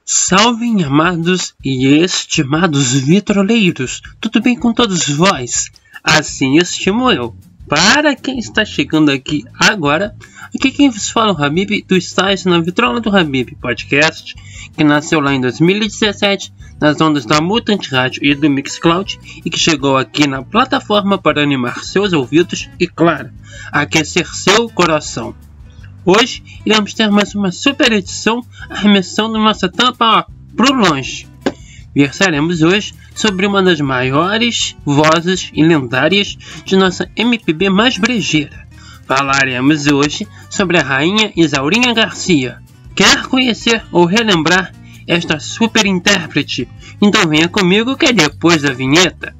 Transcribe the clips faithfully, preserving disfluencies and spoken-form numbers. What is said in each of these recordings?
Salvem, amados e estimados vitroleiros, tudo bem com todos vós? Assim estimo eu. Para quem está chegando aqui agora, aqui quem vos fala é o Habib do Estágio na Vitrola do Habib Podcast, que nasceu lá em dois mil e dezessete nas ondas da Mutante Rádio e do Mixcloud e que chegou aqui na plataforma para animar seus ouvidos e, claro, aquecer seu coração. Hoje iremos ter mais uma super edição arremessando nossa tampa pro longe. Versaremos hoje sobre uma das maiores vozes e lendárias de nossa M P B mais brejeira. Falaremos hoje sobre a rainha Isaurinha Garcia. Quer conhecer ou relembrar esta super intérprete? Então venha comigo que é depois da vinheta.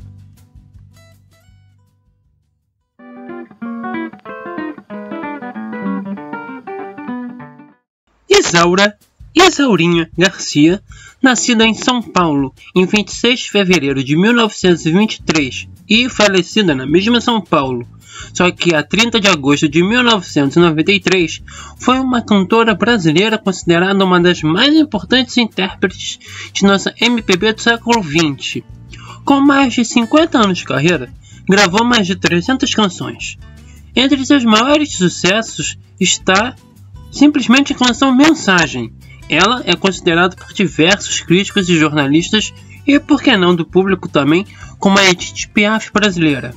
Isaura Isaurinha Garcia, nascida em São Paulo em vinte e seis de fevereiro de mil novecentos e vinte e três e falecida na mesma São Paulo, só que a trinta de agosto de mil novecentos e noventa e três, foi uma cantora brasileira considerada uma das mais importantes intérpretes de nossa M P B do século vinte. Com mais de cinquenta anos de carreira, gravou mais de trezentas canções. Entre seus maiores sucessos está simplesmente a canção Mensagem. Ela é considerada por diversos críticos e jornalistas, e por que não do público também, como a Edith Piaf brasileira.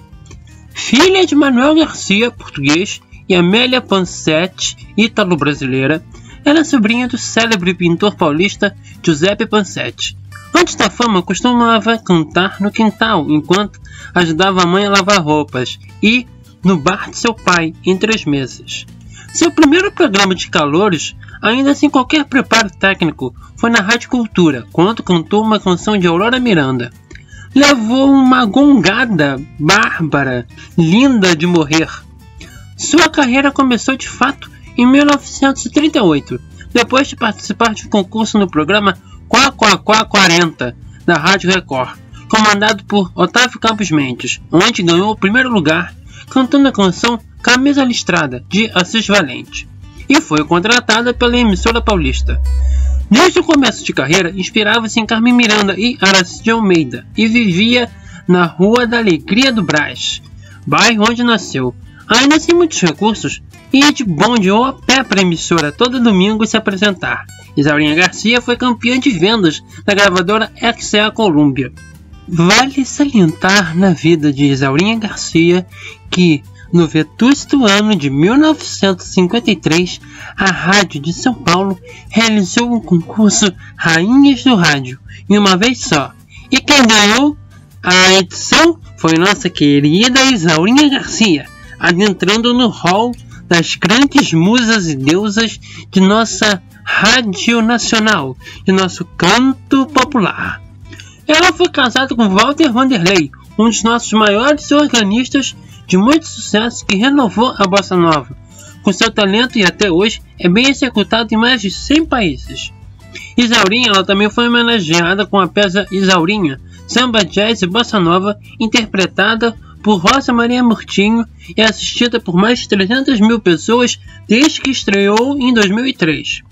Filha de Manuel Garcia, português, e Amélia Pansete, ítalo-brasileira, ela é sobrinha do célebre pintor paulista Giuseppe Pansete. Antes da fama, costumava cantar no quintal, enquanto ajudava a mãe a lavar roupas, e no bar de seu pai, em três meses. Seu primeiro programa de calouros, ainda sem qualquer preparo técnico, foi na Rádio Cultura, quando cantou uma canção de Aurora Miranda. Levou uma gongada bárbara, linda de morrer. Sua carreira começou de fato em mil novecentos e trinta e oito, depois de participar de um concurso no programa Quá Quá Quá quarenta, da Rádio Record, comandado por Otávio Campos Mendes, onde ganhou o primeiro lugar, cantando a canção Camisa Listrada, de Assis Valente, e foi contratada pela emissora paulista. Desde o começo de carreira, inspirava-se em Carmen Miranda e Aracide Almeida, e vivia na Rua da Alegria do Brás, bairro onde nasceu. Ainda sem muitos recursos, ia de bonde ou a pé para a emissora todo domingo se apresentar. Isaurinha Garcia foi campeã de vendas da gravadora X E A Columbia. Vale salientar na vida de Isaurinha Garcia que, no vetusto ano de mil novecentos e cinquenta e três, a Rádio de São Paulo realizou o concurso Rainhas do Rádio, em uma vez só. E quem ganhou a edição foi nossa querida Isaurinha Garcia, adentrando no hall das grandes musas e deusas de nossa Rádio Nacional, de nosso canto popular. Ela foi casada com Walter Vanderlei, um dos nossos maiores organistas de muito sucesso que renovou a bossa nova, com seu talento e até hoje é bem executado em mais de cem países. Isaurinha ela também foi homenageada com a peça Isaurinha, samba, jazz e bossa nova, interpretada por Rosa Maria Murtinho e assistida por mais de trezentas mil pessoas desde que estreou em dois mil e três.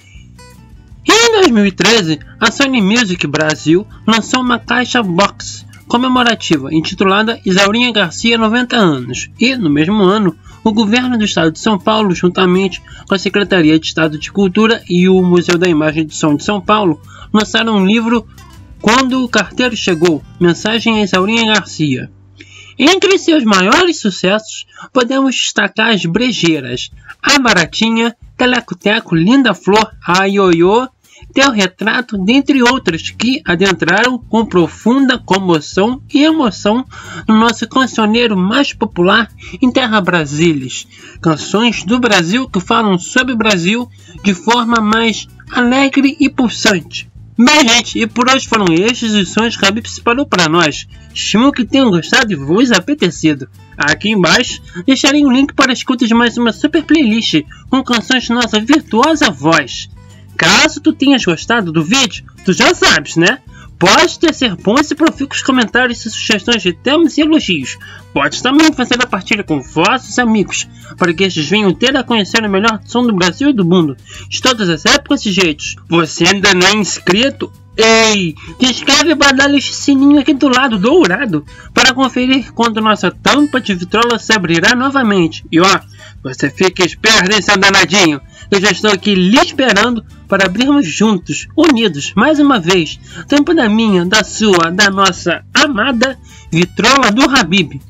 Em dois mil e treze, a Sony Music Brasil lançou uma caixa box comemorativa intitulada Isaurinha Garcia noventa anos, e, no mesmo ano, o governo do estado de São Paulo, juntamente com a Secretaria de Estado de Cultura e o Museu da Imagem e do Som de São Paulo, lançaram um livro Quando o Carteiro Chegou, Mensagem a Isaurinha Garcia. Entre seus maiores sucessos, podemos destacar as brejeiras A Baratinha, Teleco-Teco, Linda Flor, A Ioiô, Teu Retrato, dentre outras que adentraram com profunda comoção e emoção no nosso cancioneiro mais popular em Terra Brasilis. Canções do Brasil que falam sobre o Brasil de forma mais alegre e pulsante. Bem, gente, e por hoje foram estes os sons que a Habib separou para nós. Espero que tenham gostado e vos apetecido. Aqui embaixo deixarei um link para a escuta de mais uma super playlist com canções de nossa virtuosa voz. Caso tu tenhas gostado do vídeo, tu já sabes, né? Pode ter ser bom e profícuos comentários e sugestões de temas e elogios. Pode também fazer a partilha com vossos amigos, para que estes venham ter a conhecer o melhor som do Brasil e do mundo, de todas as épocas e jeitos. Você ainda não é inscrito? Ei, se inscreve e badalha este sininho aqui do lado, dourado, para conferir quando nossa tampa de vitrola se abrirá novamente. E ó, você fica esperto, hein, seu danadinho? Eu já estou aqui lhe esperando para abrirmos juntos, unidos, mais uma vez, tampa da minha, da sua, da nossa amada vitrola do Habib.